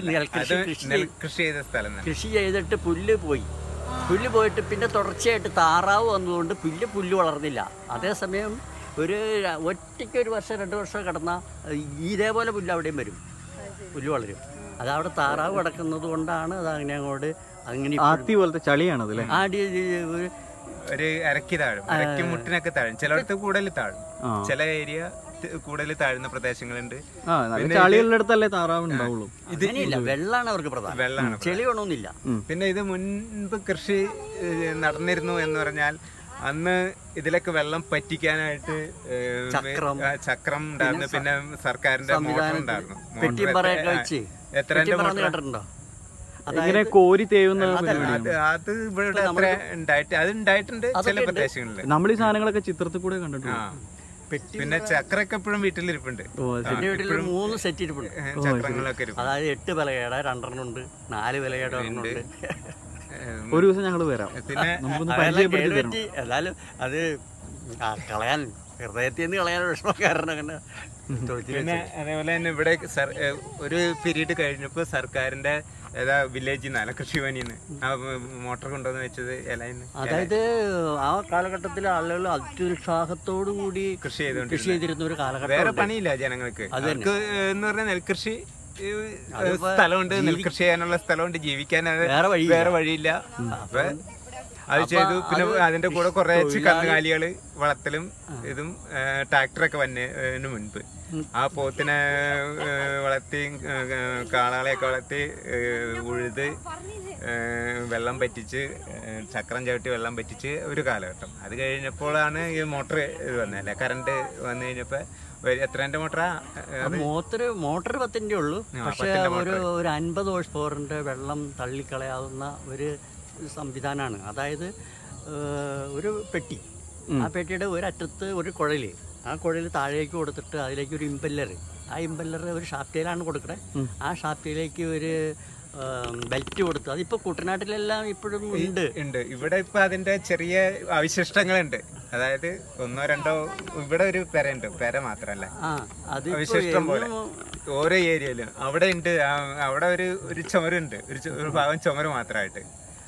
കൃഷി ചെയ്തിട്ട് പുല്ല് പോയിട്ട് പിന്നെ തുടർച്ചയായിട്ട് താറാവ് വന്നതുകൊണ്ട് പുല്ല് വളർന്നില്ല. അതേസമയം ഒറ്റയ്ക്ക് 1 വർഷം 2 വർഷം കിടന്നാൽ ഇതേപോലെ പുല്ല് അവിടെയും വരും, പുല്ല് വളരും. അതവിടെ താറാവ് കിടക്കുന്നത് കൊണ്ടാണ് അത് അങ്ങനെ അങ്ങോട്ട് അങ്ങനെ പോലത്തെ ചളിയാണത്. ഒരു അരക്കി താഴും, അരക്കി മുട്ടിനൊക്കെ താഴും, ചിലയിടത്ത് കൂടുതൽ താഴും, ചില ഏരിയ കൂടുതൽ താഴ്ന്ന പ്രദേശങ്ങളുണ്ട്. ചളികളിടത്തല്ലേ താറാവ് ഉണ്ടാവുള്ളൂ. ഇതില്ല, വെള്ളമാണ് അവർക്ക് പ്രധാനം, വെള്ളമാണ്, ചെളി വേണമെന്നില്ല. പിന്നെ ഇത് മുൻപ് കൃഷി നടന്നിരുന്നു എന്ന് പറഞ്ഞാൽ അന്ന് ഇതിലൊക്കെ വെള്ളം പറ്റിക്കാനായിട്ട് ചക്രം ഉണ്ടായിരുന്നു. പിന്നെ സർക്കാരിന്റെ മോട്ടർ ഉണ്ടായിരുന്നു. കോരി തേവുന്ന അത് ഇവിടെ ഉണ്ടായിട്ടുണ്ട് ചില പ്രദേശങ്ങളിൽ. നമ്മൾ ഈ സാധനങ്ങളൊക്കെ ചിത്രത്തിൽ കൂടെ കണ്ടിട്ടുണ്ട്. പിന്നെ ചക്രൊക്കെ എപ്പോഴും വീട്ടിലിരിപ്പുണ്ട്. 3 സെറ്റ് ഇരിപ്പുണ്ട് ചക്രങ്ങളൊക്കെ. അതായത് 8 വിലകേട 2 ഉണ്ട്, 4 വിലകേട 1 ഉണ്ട്. ഒരു ദിവസം ഞങ്ങൾ വരാം. പിന്നെ എന്നാലും അത് കളയാൻ ഹൃദയത്തിൽ നിന്ന് കളയാൻ വിഷമക്കാരൻ അങ്ങനെ. പിന്നെ അതേപോലെ തന്നെ ഇവിടെ ഒരു പീരീഡ് കഴിഞ്ഞപ്പോൾ സർക്കാരിന്റെ വില്ലേജിൽ നിന്ന് കൃഷിഭവനിൽ നിന്ന് ആ മോട്ടർ കൊണ്ടുവന്ന് വെച്ചത് അതായത് ആ കാലഘട്ടത്തിൽ ആളുകൾ അത്യുത്സാഹത്തോടു കൂടി കൃഷി ചെയ്തിരുന്ന ഒരു കാലഘട്ടം. വേറെ പണിയില്ല ജനങ്ങൾക്ക്. അവർക്ക് എന്ന് പറഞ്ഞാൽ നെൽകൃഷി സ്ഥലമുണ്ട്, നെൽകൃഷി ചെയ്യാനുള്ള സ്ഥലമുണ്ട്, ജീവിക്കാൻ വേറെ വഴിയില്ല. അപ്പൊ അത് ചെയ്തു. പിന്നെ അതിന്റെ കൂടെ കുറച്ച് കന്നുകാലികള് വളർത്തലും ഇതും ട്രാക്ടറൊക്കെ വന്നതിന് മുൻപ് ആ പോത്തിനെ വളർത്തി, കാളകളെയൊക്കെ വളർത്തി ഉഴുത് വെള്ളം പറ്റിച്ച്, ചക്രം ചവിട്ടി വെള്ളം പറ്റിച്ച് ഒരു കാലഘട്ടം. അത് കഴിഞ്ഞപ്പോഴാണ് ഈ മോട്ടർ ഇത് വന്നല്ലേ, കറണ്ട് വന്നു കഴിഞ്ഞപ്പോ. എത്രേന്റെ മോട്ടറാ? മോട്ടർ 10-ന്റെ ഉള്ളൂ. പക്ഷെ ഒരു 50 ഹോഴ്സ് പവറിന്റെ വെള്ളം തള്ളിക്കളയാവുന്ന ഒരു സംവിധാനമാണ്. അതായത് ഒരു പെട്ടി, ആ പെട്ടിയുടെ ഒരറ്റത്ത് ഒരു കുഴല്, ആ കുഴൽ താഴേക്ക് കൊടുത്തിട്ട് അതിലേക്ക് ഒരു ഇമ്പല്ലർ, ആ ഇമ്പല്ലർ ഒരു ഷാഫ്റ്റിലാണ് കൊടുക്കണേ. ആ ഷാഫ്റ്റിലേക്ക് ഒരു ബെൽറ്റ് കൊടുത്തു. അതിപ്പോൾ കുട്ടനാട്ടിലെല്ലാം ഇപ്പോഴും ഉണ്ട്. ഇവിടെ ഇപ്പൊ അതിന്റെ ചെറിയ അവശിഷ്ടങ്ങളുണ്ട്. അതായത് 1 2 ഇവിടെ ഒരു പെരയുണ്ട്, പെര മാത്രല്ല അവശിഷ്ടം പോലെ ഓരോ ഏരിയയിലും അവിടെ ഉണ്ട്. അവിടെ ഒരു ചുമരുണ്ട്, ഒരു ഭാഗം ചുമര് മാത്രമായിട്ട്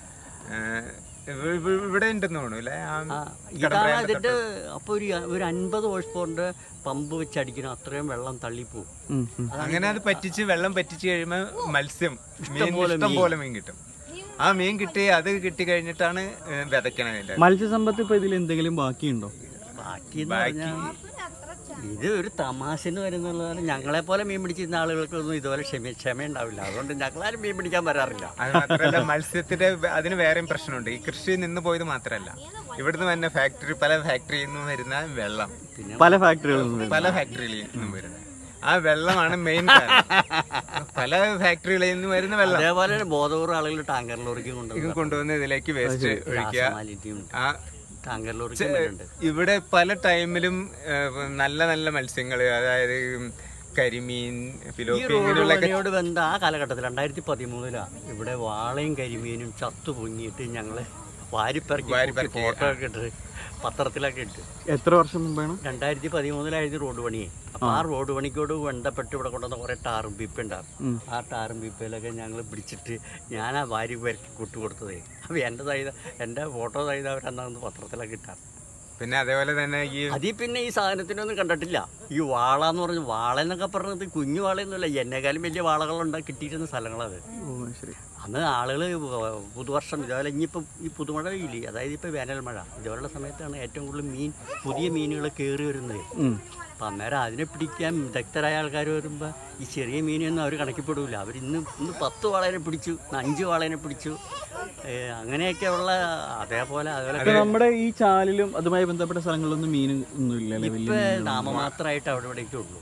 ഇവിടെ ഉണ്ടെന്ന് തോന്നുന്നു. ഇതിന്റെ അപ്പൊ ഒരു 50 ഹോഴ്സ് പവറിന്റെ പമ്പ് വെച്ച് അടിക്കണം, അത്രയും വെള്ളം തള്ളിപ്പോവും. അങ്ങനെ അത് പറ്റിച്ച് വെള്ളം പറ്റിച്ച് കഴിയുമ്പോ മത്സ്യം ഇഷ്ടം പോലെ മീൻ കിട്ടും. ആ മീൻ കിട്ടി, അത് കിട്ടി കഴിഞ്ഞിട്ടാണ് വിതയ്ക്കണത്. മത്സ്യസമ്പത്ത് ഇപ്പൊ ഇതിൽ എന്തെങ്കിലും ബാക്കിയുണ്ടോ? ബാക്കി ഇത് ഒരു തമാശന് വരുന്നുള്ളതാണ്. ഞങ്ങളെ പോലെ മീൻ പിടിച്ചിരുന്ന ആളുകൾക്കൊന്നും ഇതുപോലെ ക്ഷമ ഉണ്ടാവില്ല. അതുകൊണ്ട് ഞങ്ങളാരും മീൻ പിടിക്കാൻ വരാറില്ല. അത് മാത്രമല്ല, മത്സ്യത്തിന്റെ അതിന് വേറെയും പ്രശ്നമുണ്ട്. ഈ കൃഷി നിന്ന് പോയത് മാത്രമല്ല, ഇവിടുന്ന് തന്നെ പല ഫാക്ടറിയിൽ നിന്നും വരുന്ന വെള്ളം, പല ഫാക്ടറികളിൽ നിന്നും വരുന്നത് ആ വെള്ളമാണ് മെയിൻ കാരണം. പല ഫാക്ടറികളിൽ നിന്ന് വരുന്ന വെള്ളം അതേപോലെ ബോധപൂർവ്വം ആളുകൾ ടാങ്കർ ലോറിക്ക് കൊണ്ടുവന്ന് ഇതിലേക്ക് വേസ്റ്റ് ഒഴിക്കുക. ആ ടാങ്കർ ലോറിക്ക് ഇവിടെ പല ടൈമിലും നല്ല നല്ല മത്സ്യങ്ങൾ, അതായത് കരിമീൻ, ഫിലോപ്പി ഇങ്ങനെയുള്ള ബന്ധം ആ കാലഘട്ടത്തിൽ 2013 ഇവിടെ വാളയും കരിമീനും ചത്തു പൊങ്ങിയിട്ട് ഞങ്ങള് വാരിപ്പറക്കി ഫോട്ടോ ഒക്കെ ഇട്ട് പത്രത്തിലൊക്കെ ഇട്ട്. എത്ര വർഷം മുമ്പാണ്? 2013 റോഡ് പണിയെ. അപ്പൊ ആ റോഡ് പണിക്കോട് ബന്ധപ്പെട്ട് ഇവിടെ കൊണ്ടുവന്ന കുറെ ടാറും പീപ്പ ഉണ്ടാകും. ആ ടാറും പീപ്പയിലൊക്കെ ഞങ്ങൾ പിടിച്ചിട്ട് ഞാൻ ആ വാരി പെരക്കി കൂട്ടുകൊടുത്തതേ. അപ്പൊ എൻ്റെ ഫോട്ടോ സഹിതം അവരെന്നാന്ന് പത്രത്തിലൊക്കെ ഇട്ടാണ്. പിന്നെ അതേപോലെ തന്നെ പിന്നെ ഈ സാധനത്തിനൊന്നും കണ്ടിട്ടില്ല. ഈ വാള എന്ന് പറഞ്ഞു, വാള എന്നൊക്കെ പറഞ്ഞത് കുഞ്ഞു വാളയൊന്നുമില്ല, എന്നെക്കാളും വലിയ വാളകളുണ്ടാക്കി കിട്ടിയിരുന്ന സ്ഥലങ്ങളത്. അന്ന് ആളുകൾ പുതുവർഷം ഇതേപോലെ ഇനിയിപ്പം ഈ പുതുമഴ ഇല്ലേ, അതായത് ഇപ്പം വേനൽ മഴ ഇതേപോലുള്ള സമയത്താണ് ഏറ്റവും കൂടുതൽ പുതിയ മീനുകൾ കയറി വരുന്നത്. അപ്പം അന്നേരം അതിനെ പിടിക്കാൻ വിദഗ്ധരായ ആൾക്കാർ വരുമ്പോൾ ഈ ചെറിയ മീനൊന്നും അവർ കണക്കിപ്പെടില്ല. അവർ ഇന്ന് 10 വാളേനെ പിടിച്ചു, 5 വാളേനെ പിടിച്ചു, അങ്ങനെയൊക്കെയുള്ള. അതേപോലെ നമ്മുടെ ഈ ചാലിലും അതുമായി ബന്ധപ്പെട്ട സ്ഥലങ്ങളിലൊന്നും മീൻ ഒന്നും ഇല്ല, ഇപ്പം നാമമാത്രമായിട്ട് അവിടെ ഇവിടേക്കേ ഉള്ളൂ.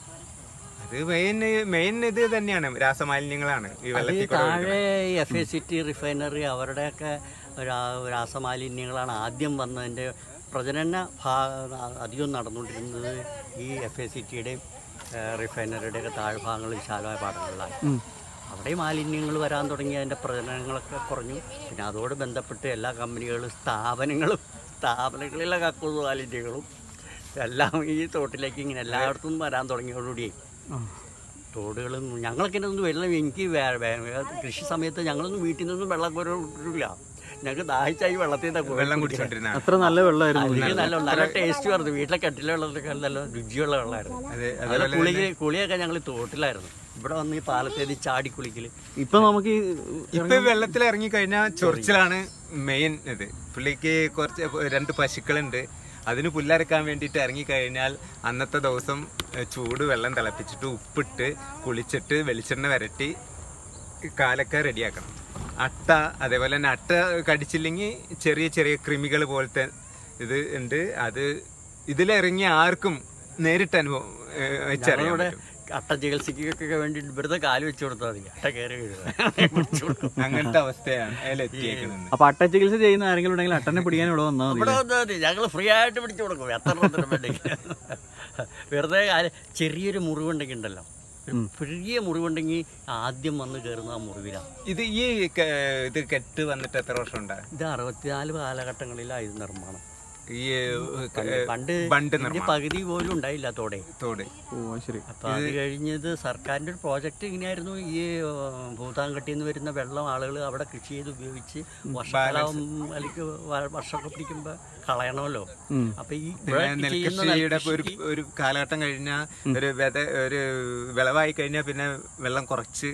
അത് മെയിൻ ഇത് തന്നെയാണ്, രാസമാലിന്യങ്ങളാണ് ഈ വെള്ളത്തിൽ. താഴെ FACT റിഫൈനറി അവരുടെയൊക്കെ രാസമാലിന്യങ്ങളാണ് ആദ്യം വന്നതിൻ്റെ പ്രജനന അധികം നടന്നുകൊണ്ടിരുന്നത് ഈ FACTയുടെയും റിഫൈനറിയുടെയൊക്കെ താഴ്ഭാഗങ്ങൾ വിശാലമായ പാടങ്ങളിലാണ്. അവിടെ മാലിന്യങ്ങൾ വരാൻ തുടങ്ങി, അതിൻ്റെ പ്രജനനങ്ങളൊക്കെ കുറഞ്ഞു. പിന്നെ അതോട് ബന്ധപ്പെട്ട് എല്ലാ കമ്പനികളും സ്ഥാപനങ്ങളിലെ കക്കൂസ് മാലിന്യങ്ങളും എല്ലാം ഈ തോട്ടിലേക്ക് ഇങ്ങനെ എല്ലായിടത്തും വരാൻ തുടങ്ങിയോടുകൂടി തോടുകളും ഞങ്ങൾക്ക് ഒന്നും വെള്ളം, എനിക്ക് കൃഷി സമയത്ത് ഞങ്ങളൊന്നും വീട്ടിൽ നിന്നൊന്നും വെള്ളം കോരില്ല. ഞങ്ങൾക്ക് ദാഹിച്ചായി വെള്ളത്തിൽ വെള്ളം കുടിച്ചോണ്ടിരുന്ന അത്ര നല്ല വെള്ളമായിരുന്നു, നല്ല ടേസ്റ്റ് വരുന്നു. വീട്ടിലെ കെട്ടിലെ വെള്ളത്തിലൊക്കെ നല്ല രുചിയുള്ള വെള്ളമായിരുന്നു. അതുപോലെ കുളിയൊക്കെ ഞങ്ങൾ തോട്ടിലായിരുന്നു. ഇവിടെ വന്ന് ഈ പാലത്തേത് ചാടി കുളിക്കല്. ഇപ്പൊ നമുക്ക് ഇപ്പൊ വെള്ളത്തിൽ ഇറങ്ങി കഴിഞ്ഞാൽ ചൊറിച്ചിലാണ് മെയിൻ ഇത്. പുള്ളിക്ക് കുറച്ച് 2 പശുക്കളുണ്ട്. അതിന് പുല്ലരക്കാൻ വേണ്ടിയിട്ട് ഇറങ്ങിക്കഴിഞ്ഞാൽ അന്നത്തെ ദിവസം ചൂട് വെള്ളം തിളപ്പിച്ചിട്ട് ഉപ്പിട്ട് കുളിച്ചിട്ട് വെളിച്ചെണ്ണ വരട്ടി കാലൊക്കെ റെഡിയാക്കണം. അട്ട, അതേപോലെ തന്നെ അട്ട കടിച്ചില്ലെങ്കിൽ ചെറിയ ചെറിയ കൃമികൾ പോലത്തെ ഇത് ഉണ്ട്. അത് ഇതിലിറങ്ങി ആർക്കും നേരിട്ട് അനുഭവം വെച്ചറിയാൻ പറ്റും. അട്ട ചികിത്സയ്ക്കൊക്കെ വേണ്ടി വെറുതെ കാല് വെച്ച് കൊടുത്താൽ മതി, അട്ട കയറി അങ്ങനത്തെ അവസ്ഥയാണ് അതിലെത്തിയേക്കുന്നത്. അപ്പൊ അട്ട ചികിത്സ ചെയ്യുന്ന ആരെങ്കിലും ഉണ്ടെങ്കിൽ അട്ടനെ പിടിക്കാൻ ഇവിടെ വന്നാൽ മതി. ഞങ്ങൾ ഫ്രീ ആയിട്ട് പിടിച്ചു കൊടുക്കും. എത്ര വേണ്ടെങ്കിൽ വെറുതെ ചെറിയൊരു മുറിവുണ്ടെങ്കിൽ ഉണ്ടല്ലോ, ചെറിയ മുറിവുണ്ടെങ്കിൽ ആദ്യം വന്ന് കയറുന്ന ആ മുറിവിലാണ്. ഇത് കെട്ട് വന്നിട്ട് എത്ര വർഷം ഉണ്ടായി? ഇത് 64 കാലഘട്ടങ്ങളിലാണ് ഇത് നിർമ്മാണം. ഈ പണ്ട് പകുതി പോലും ഉണ്ടായില്ല തോട്. അപ്പൊ അത് കഴിഞ്ഞത് സർക്കാരിന്റെ ഒരു പ്രോജക്റ്റ് ഇങ്ങനെയായിരുന്നു. ഈ ഭൂതാങ്കട്ടിൽ നിന്ന് വരുന്ന വെള്ളം ആളുകൾ അവിടെ കൃഷി ചെയ്ത് ഉപയോഗിച്ച് വർഷക്കാലം അല്ലെങ്കിൽ വർഷമൊക്കെ പിടിക്കുമ്പോ കളയണമല്ലോ. അപ്പൊ ഈ നെൽകൃഷിയുടെ ഒരു കാലഘട്ടം കഴിഞ്ഞാൽ ഒരു വിളവായി കഴിഞ്ഞാൽ പിന്നെ വെള്ളം കുറച്ച്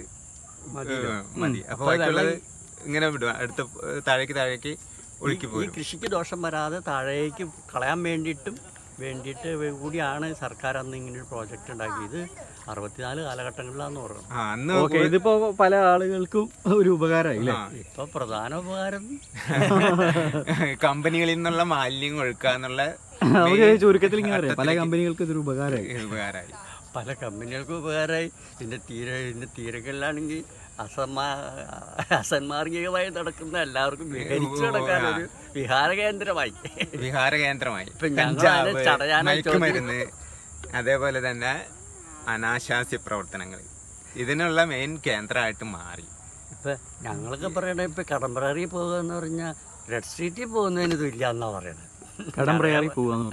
മതി. അപ്പൊ ബാക്കിയുള്ളത് ഇങ്ങനെ വിടുക, അടുത്ത് താഴേക്ക് ഈ കൃഷിക്ക് ദോഷം വരാതെ താഴേക്ക് കളയാൻ വേണ്ടിയിട്ട് കൂടിയാണ് സർക്കാർ അന്ന് ഇങ്ങനെ ഒരു പ്രോജക്റ്റ് ഉണ്ടാക്കിയത്. 64 കാലഘട്ടങ്ങളിലാന്ന് പറഞ്ഞു. ഇതിപ്പോ പല ആളുകൾക്കും ഒരു ഉപകാരമായി. ഇപ്പൊ പ്രധാന ഉപകാരം കമ്പനികളിൽ നിന്നുള്ള മാലിന്യം ഒഴുക്കാന്നുള്ള ചുരുക്കത്തിൽ ഇങ്ങനെ പറയാം, പല കമ്പനികൾക്കും ഇതൊരു ഉപകാരമായി. പല കമ്പനികൾക്കും ഉപകാരമായി. ഇതിന്റെ തീരങ്ങളിലാണെങ്കിൽ അസന്മാർഗികമായി നടക്കുന്ന എല്ലാവർക്കും വിഹരിച്ചു നടക്കാനൊരു വിഹാരകേന്ദ്രമായി. മയക്കുമരുന്ന്, അതേപോലെ തന്നെ അനാശാസ്യ പ്രവർത്തനങ്ങൾ ഇതിനുള്ള മെയിൻ കേന്ദ്രമായിട്ട് മാറി. ഇപ്പൊ ഞങ്ങളൊക്കെ പറയണേ, ഇപ്പൊ കടമ്പ്രാറി പോകുക എന്ന് പറഞ്ഞാൽ റെഡ് സ്ട്രീറ്റിൽ പോകുന്നതിന് തുല്യ എന്നാ പറയണത്. കടമ്പ്രയാർ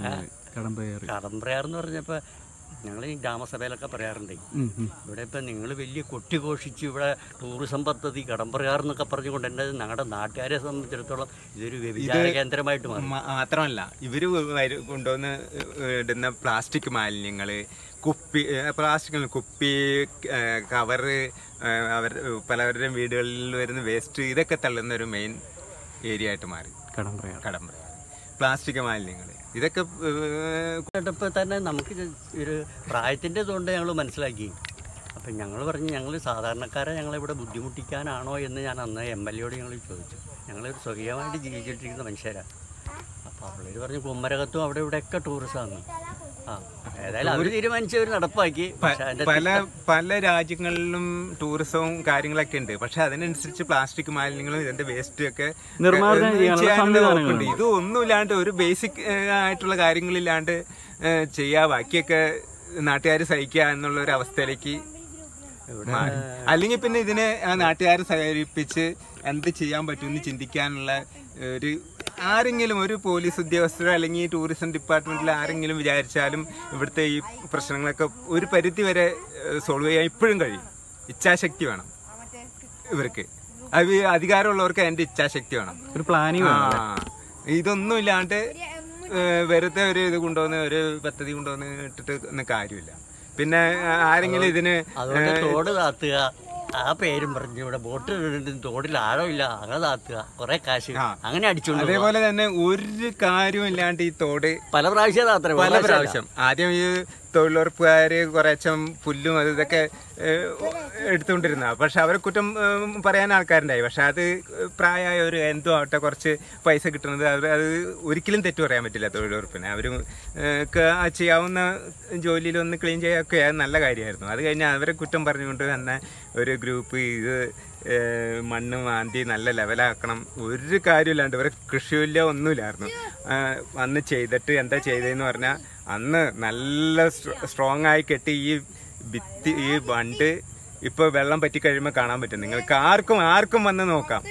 എന്ന് പറഞ്ഞപ്പോ ഞങ്ങൾ ഈ ഗ്രാമസഭയിലൊക്കെ പറയാറുണ്ട്, ഇവിടെ ഇപ്പം നിങ്ങൾ വലിയ കൊട്ടിഘോഷിച്ച് ഇവിടെ ടൂറിസം പദ്ധതി കടമ്പ്രയാർ എന്നൊക്കെ പറഞ്ഞുകൊണ്ട് എൻ്റെ ഞങ്ങളുടെ നാട്ടുകാരെ സംബന്ധിച്ചിടത്തോളം ഇതൊരു വ്യഭിചാര കേന്ദ്രമായിട്ട് മാറി. മാത്രമല്ല ഇവർ കൊണ്ടുവന്ന് ഇടുന്ന പ്ലാസ്റ്റിക് മാലിന്യങ്ങൾ, കുപ്പി, കവറ്, പലവരുടെയും വീടുകളിൽ വരുന്ന വേസ്റ്റ്, ഇതൊക്കെ തള്ളുന്ന ഒരു മെയിൻ ഏരിയ ആയിട്ട് മാറി കടമ്പ്രയാർ. പ്ലാസ്റ്റിക് മാലിന്യങ്ങൾ ഇതൊക്കെ കേട്ടപ്പോൾ തന്നെ നമുക്ക് ഒരു പ്രായത്തിൻ്റെ ഇതുകൊണ്ട് ഞങ്ങൾ മനസ്സിലാക്കി. അപ്പം ഞങ്ങൾ പറഞ്ഞു, ഞങ്ങൾ സാധാരണക്കാരെ ഞങ്ങളിവിടെ ബുദ്ധിമുട്ടിക്കാനാണോ എന്ന് ഞാൻ അന്ന് MLA ഞങ്ങൾ ചോദിച്ചു. ഞങ്ങളൊരു സ്വകീയമായിട്ട് ജീവിച്ചിട്ടിരിക്കുന്ന മനുഷ്യരാണ്. അപ്പോൾ അവളൊരു പറഞ്ഞു കുമരകത്തും അവിടെ ഇവിടെയൊക്കെ ടൂറിസമാണ്. ഏതായാലും അവർ തീരുമാനിച്ചവർ നടപ്പാക്കി. പല രാജ്യങ്ങളിലും ടൂറിസവും കാര്യങ്ങളൊക്കെ ഉണ്ട്. പക്ഷെ അതിനനുസരിച്ച് പ്ലാസ്റ്റിക് മാലിന്യങ്ങളും ഇതിന്റെ വേസ്റ്റും ഒക്കെ ചെയ്യാനുണ്ട്. ഇത് ഒന്നുമില്ലാണ്ട് ഒരു ബേസിക് ആയിട്ടുള്ള കാര്യങ്ങളില്ലാണ്ട് ചെയ്യാ, ബാക്കിയൊക്കെ നാട്ടുകാർ സഹിക്കുക എന്നുള്ള ഒരു അവസ്ഥയിലേക്ക് മാറി. അല്ലെങ്കിൽ പിന്നെ ഇതിനെ നാട്ടുകാരെ സഹകരിപ്പിച്ച് എന്ത് ചെയ്യാൻ പറ്റുമെന്ന് ചിന്തിക്കാനുള്ള ഒരു ആരെങ്കിലും ഒരു പോലീസ് ഉദ്യോഗസ്ഥരോ അല്ലെങ്കിൽ ടൂറിസം ഡിപ്പാർട്ട്മെന്റിൽ ആരെങ്കിലും വിചാരിച്ചാലും ഇവിടുത്തെ ഈ പ്രശ്നങ്ങളൊക്കെ ഒരു പരിധി വരെ സോൾവ് ചെയ്യാൻ ഇപ്പോഴും കഴിയും. ഇച്ഛാശക്തി വേണം ഇവർക്ക്. അത് അധികാരമുള്ളവർക്ക് അതിന്റെ ഇച്ഛാശക്തി വേണം, ഒരു പ്ലാനിങ്. ഇതൊന്നും ഇല്ലാണ്ട് വെറുതെ ഒരു ഇത് കൊണ്ടുവന്ന് ഒരു പദ്ധതി കൊണ്ടുവന്ന് ഇട്ടിട്ട് കാര്യമില്ല. പിന്നെ ആരെങ്കിലും ഇതിന് തോട് താത്തുക, ആ പേരും പറഞ്ഞു ഇവിടെ ബോട്ട് തോടിൽ ആഴമില്ല, അങ്ങനെ താത്തുക, കുറെ കാശ് അങ്ങനെ അടിച്ചോണ്ട്. അതേപോലെ തന്നെ ഒരു കാര്യവും ഇല്ലാണ്ട് ഈ തോട് പല പ്രാവശ്യം ആദ്യം ഈ തൊഴിലുറപ്പുകാര് കുറേച്ചം പുല്ലും അത് ഇതൊക്കെ എടുത്തുകൊണ്ടിരുന്ന, പക്ഷെ അവരെ കുറ്റം പറയാൻ ആൾക്കാരുണ്ടായി. പക്ഷെ അത് പ്രായമായവർ എന്തോ ആവട്ടെ കുറച്ച് പൈസ കിട്ടുന്നത് അത് ഒരിക്കലും തെറ്റു പറയാൻ പറ്റില്ല തൊഴിലുറപ്പിന്. അവർ ചെയ്യാവുന്ന ജോലിയിൽ ഒന്ന് ക്ലീൻ ചെയ്യുകയൊക്കെ നല്ല കാര്യമായിരുന്നു. അത് കഴിഞ്ഞാൽ അവരെ കുറ്റം പറഞ്ഞുകൊണ്ട് തന്നെ ഒരു ഗ്രൂപ്പ് ഇത് മണ്ണ് മാന്തി നല്ല ലെവലാക്കണം, ഒരു കാര്യമില്ലാണ്ട് ഇവരെ കൃഷിയില്ല ഒന്നുമില്ലായിരുന്നു. അന്ന് ചെയ്തിട്ട് എന്താ ചെയ്തതെന്ന് പറഞ്ഞാൽ അന്ന് നല്ല സ്ട്രോങ് ആയി കെട്ടി ഈ ഭിത്തി ഈ ബണ്ട് ഇപ്പൊ വെള്ളം പറ്റി കഴിയുമ്പോൾ കാണാൻ പറ്റും. നിങ്ങൾക്ക് ആർക്കും വന്ന് നോക്കാം.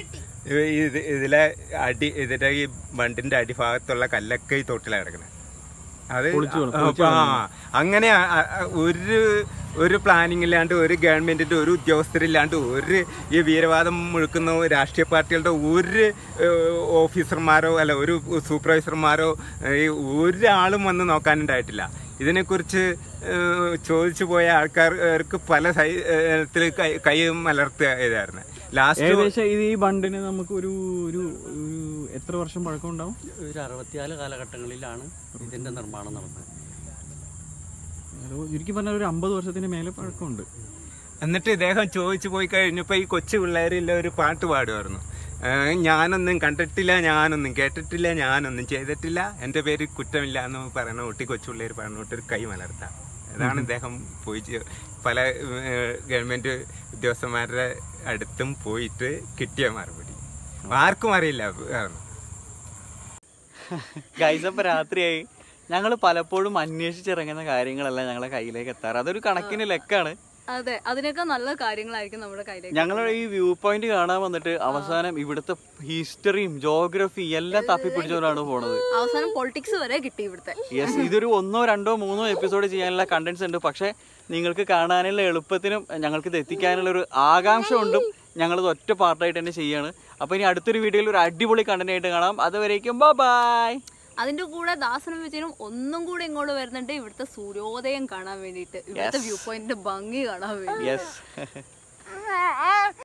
ഇതിന്റെ ഈ ബണ്ടിന്റെ അടിഭാഗത്തുള്ള കല്ലൊക്കെ ഈ തോട്ടിലാണ് കിടക്കുന്നത്. അത് അങ്ങനെ ഒരു പ്ലാനിങ് ഇല്ലാണ്ട്, ഒരു ഗവൺമെന്റിന്റെ ഒരു ഉദ്യോഗസ്ഥരില്ലാണ്ട്, ഒരു ഈ വീരവാദം മുഴുക്കുന്ന രാഷ്ട്രീയ പാർട്ടികളുടെ ഒരു ഓഫീസർമാരോ അല്ല ഒരു സൂപ്പർവൈസർമാരോ ഒരാളും വന്ന് നോക്കാനുണ്ടായിട്ടില്ല. ഇതിനെക്കുറിച്ച് ചോദിച്ചു പോയ ആൾക്കാർക്ക് പല തരത്തിൽ കൈ മലർത്തുക ഇതായിരുന്നു. ലാസ്റ്റ് ഈ ബണ്ടിന് നമുക്ക് ഒരു എത്ര വർഷം പഴക്കം ഉണ്ടാവും? ഒരു 64 കാലഘട്ടങ്ങളിലാണ് ഇതിന്റെ നിർമ്മാണം നടന്നത്. ചുരുക്കി പറഞ്ഞാൽ ഒരു 50 വർഷത്തിന് മേലെ പഴക്കമുണ്ട്. എന്നിട്ട് ഇദ്ദേഹം ചോദിച്ചു പോയി കഴിഞ്ഞപ്പോൾ ഈ കൊച്ചു പിള്ളേരില്ല ഒരു പാട്ട് പാടുമായിരുന്നു. ഞാനൊന്നും കണ്ടിട്ടില്ല, ഞാനൊന്നും കേട്ടിട്ടില്ല, ഞാനൊന്നും ചെയ്തിട്ടില്ല, എൻ്റെ പേര് കുറ്റമില്ല എന്ന് പറയണ കുട്ടി കൊച്ചു പിള്ളേർ പറഞ്ഞിട്ട് ഒരു കൈ മലർത്താം. അതാണ് ഇദ്ദേഹം പോയി പല ഗവൺമെന്റ് ഉദ്യോഗസ്ഥന്മാരുടെ അടുത്തും പോയിട്ട് കിട്ടിയ മറുപടി. ആർക്കും അറിയില്ല. ഗൈസ്, അപ്പോൾ രാത്രിയായി. ഞങ്ങൾ പലപ്പോഴും അന്വേഷിച്ചിറങ്ങുന്ന കാര്യങ്ങളെല്ലാം ഞങ്ങളുടെ കയ്യിലേക്ക് എത്താറ്. അതൊരു കണക്കിന് ലെക്കാണ്. അതെ, അതിനേക്കാൾ നല്ല കാര്യങ്ങളായിരിക്കും നമ്മുടെ കയ്യിലേക്ക്. ഞങ്ങൾ ഈ വ്യൂ പോയിന്റ് കാണാൻ വന്നിട്ട് അവസാനം ഇവിടുത്തെ ഹിസ്റ്ററിയും ജോഗ്രഫി എല്ലാം തപ്പിപ്പിടിച്ചവരാണ് പോണത്. അവസാനം പൊളിറ്റിക്സ് വരെ കിട്ടി ഇവിടുത്തെ. യെസ്, ഇതൊരു 1, 2, 3 എപ്പിസോഡ് ചെയ്യാനുള്ള കണ്ടന്റ്സ് ഉണ്ട്. പക്ഷെ നിങ്ങൾക്ക് കാണാനുള്ള എളുപ്പത്തിനും ഞങ്ങൾക്ക് ഇത് എത്തിക്കാനുള്ള ഒരു ആകാംക്ഷ കൊണ്ടും ഞങ്ങളത് ഒറ്റ പാർട്ടായിട്ട് തന്നെ ചെയ്യാണ്. അപ്പൊ ഇനി അടുത്തൊരു വീഡിയോയിൽ ഒരു അടിപൊളി കണ്ടന്റ് ആയിട്ട് കാണാം. അതുവരേക്കും ബൈ. അതിന്റെ കൂടെ ദാസനും വിജയനും ഒന്നും കൂടെ ഇങ്ങോട്ട് വരുന്നുണ്ട് ഇവിടുത്തെ സൂര്യോദയം കാണാൻ വേണ്ടിയിട്ട്, ഇവിടുത്തെ വ്യൂ പോയിന്റിന്റെ ഭംഗി കാണാൻ വേണ്ടി.